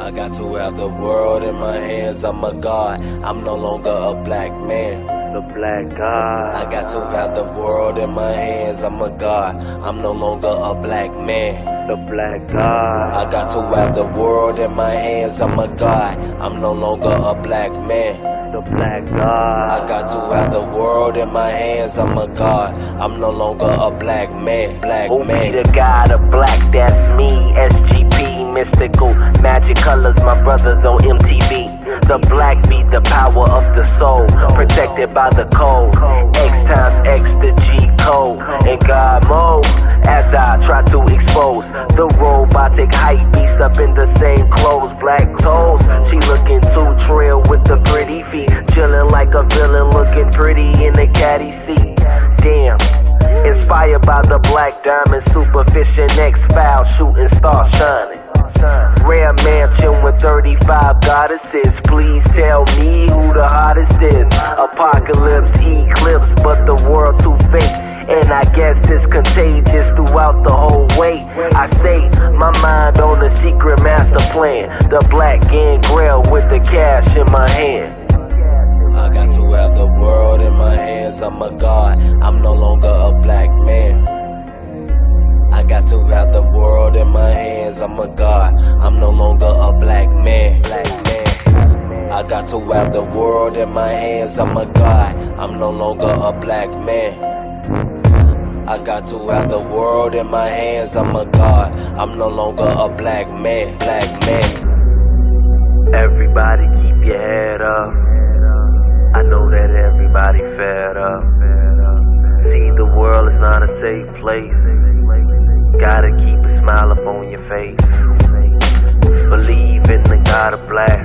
I got to have the world in my hands, I'm a god. I'm no longer a black man. The black god. I got to have the world in my hands, I'm a god. I'm no longer a black man. The black god. I got to have the world in my hands, I'm a god. I'm no longer a black man. The black god. I got to have the world in my hands, I'm a god. I'm no longer a black man. Black Who man. be the god of black? That's me. SGP, mystical, magic colors, my brothers on MTV. The black be the power of the soul, protected by the code. X times X the G code. In God mode, as I try to expose the robotic hype beast up in the same clothes. Black toes, she looking too trail with the pretty feet, chilling like a villain, looking pretty in the caddy seat. Damn. Inspired by the black diamond, superficial X-File, shooting star shining. Rare mansion with 35 goddesses. Please tell me who the hottest is. Apocalypse, eclipse, but the world too fake. And I guess it's contagious throughout the whole way. I say my mind on the secret master plan. The black Gangrel with the cash in my hand. I got to have the world in my hands, I'm a god. I'm no longer a black man. I got to have the world in my hands, I'm a god. I'm no longer a black man. I got to have the world in my hands, I'm a god. I'm no longer a black man. I got to have the world in my hands, I'm a god. I'm no longer a black man. Black man. Everybody keep your head up. I know that everybody fed up. See, the world is not a safe place. Gotta keep a smile up on your face. Believe in the God of black.